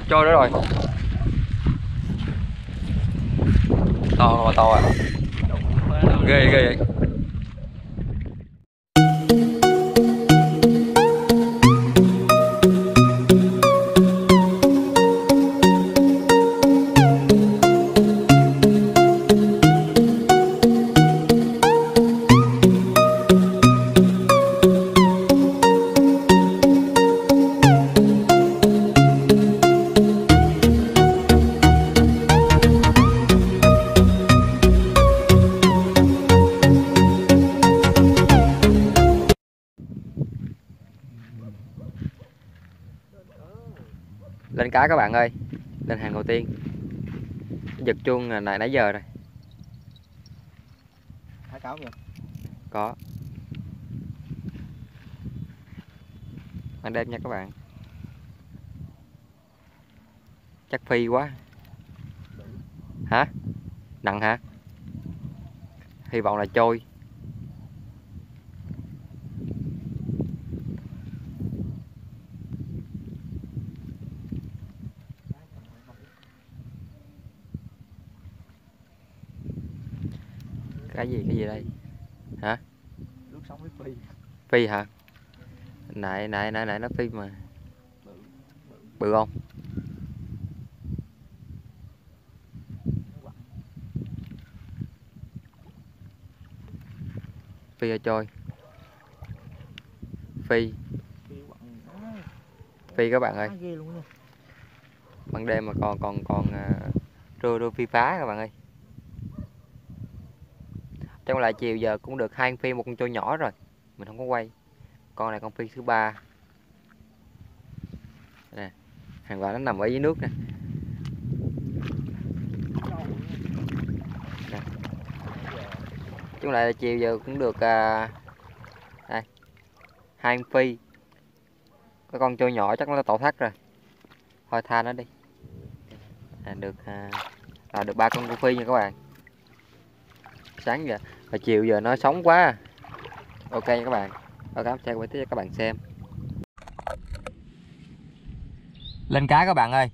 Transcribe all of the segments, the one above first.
Trôi đó rồi. To à. Ghê ghê vậy. Lên cá các bạn ơi, lên hàng đầu tiên. Giật chuông này nãy giờ rồi. Thả cáo kìa. Có. Ban đêm nha các bạn. Chắc phi quá. Hả? Nặng hả? Hy vọng là trôi. Cái gì đây? Hả? Nước sống với phi. Phi hả? Nãy nó phi mà. Bự không? Phi ở trôi. Phi. Phi các bạn ơi. Ban đêm mà còn rô phi phá các bạn ơi. Trong lại chiều giờ cũng được 2 con phi, một con trôi nhỏ rồi. Mình không có quay. Con này con phi thứ 3. Nè, hàng loạt nó nằm ở dưới nước nè. Nè. Chúng lại chiều giờ cũng được đây, 2 con phi. Cái con trôi nhỏ chắc nó tổ thắt rồi. Thôi tha nó đi. Được 3 con phi nha các bạn. Sáng giờ và chiều giờ nó sống quá. Ok nha các bạn. Ok, sẽ quay tiếp cho các bạn xem. Lên cá các bạn ơi.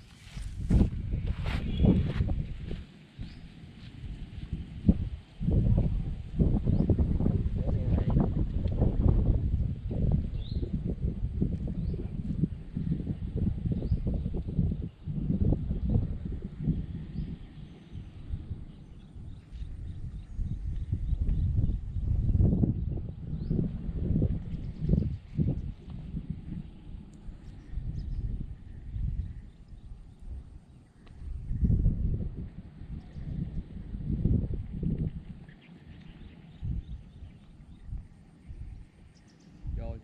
Rồi.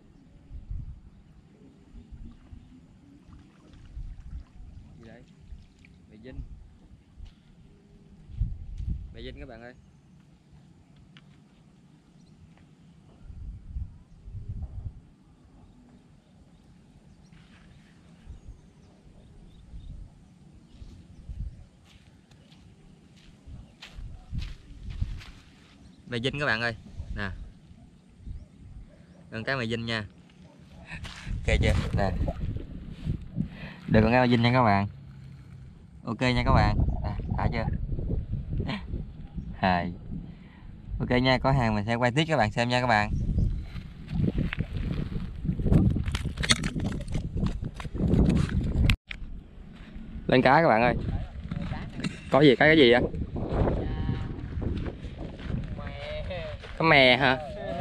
Gì đấy? Mẹ Vinh. Mẹ Vinh các bạn ơi. Mẹ Vinh các bạn ơi. Nè. Con cá mẹ Vinh nha. Ok chưa? Nè. Được con cá mẹ Vinh nha các bạn. Ok nha các bạn. Nè, thả chưa? Hai. Ok nha, có hàng mình sẽ quay tiếp các bạn xem nha các bạn. Lên cá các bạn ơi. Có gì? Cái gì á? Cá mè hả?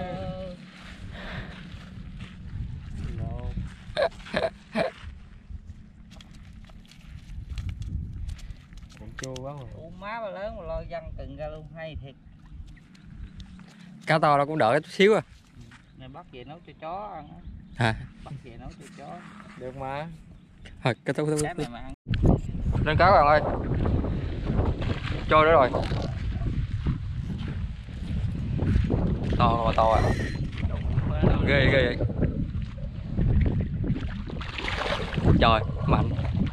Chua quá mà. Má ba lớn mà lôi văng từng ra luôn, hay thiệt. Cá to nó cũng đỡ chút xíu à. Này bắt về nấu cho chó ăn á. Hả? Bắt về nấu cho chó. Được mà. Thôi, cái thú. Cái này mà ăn. Lên cá các bạn ơi. Trôi đó rồi. To à. Ghê vậy. Trời, mạnh.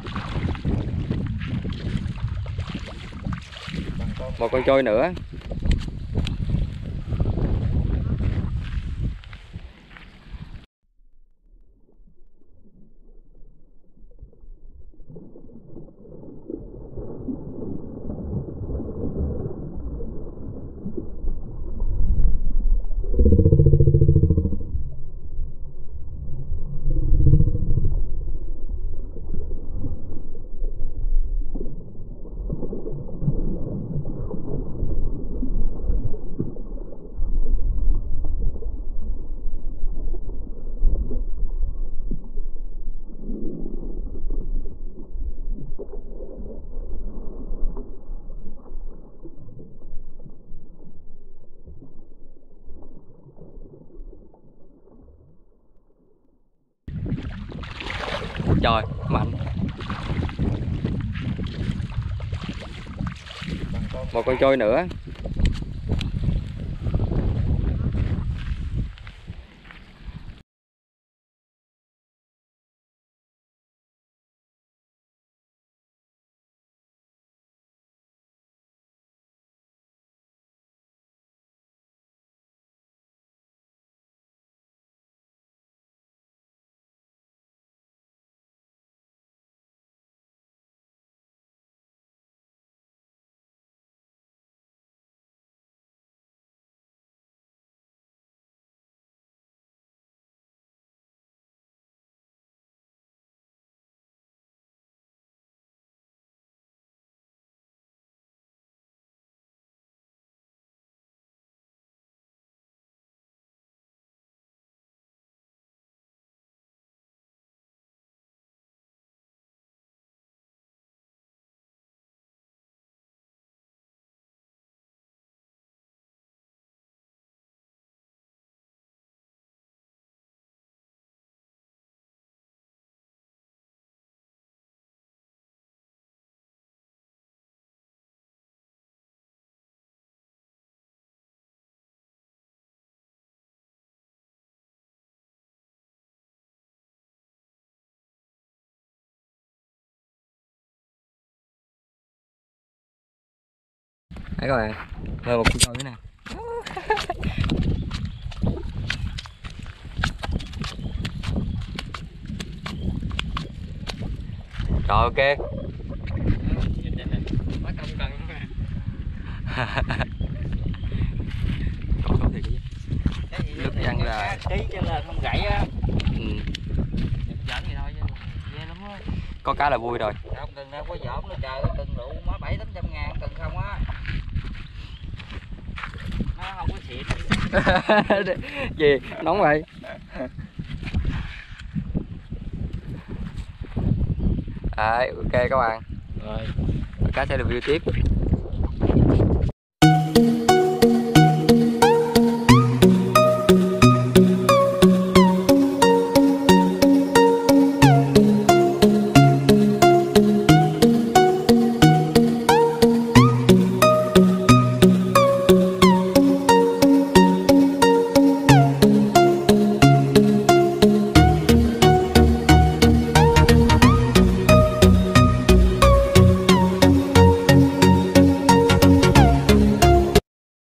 Một con trôi nữa. Trời, mạnh. Một con trôi nữa. Đấy các bạn, đây một con trôi nữa nè. Rồi ok. Còn có thiệt chứ. Nước văng là ký cho lên không gãy á. Ừ. Giỡn vậy thôi chứ ghê lắm á. Có cá là vui rồi. Không cần đâu có giỡn nữa trời, cần rượu má 700-800 ngàn cần không á. Nó không có xịn. Gì nóng vậy. Ok các bạn, Rồi. cá sẽ review tiếp.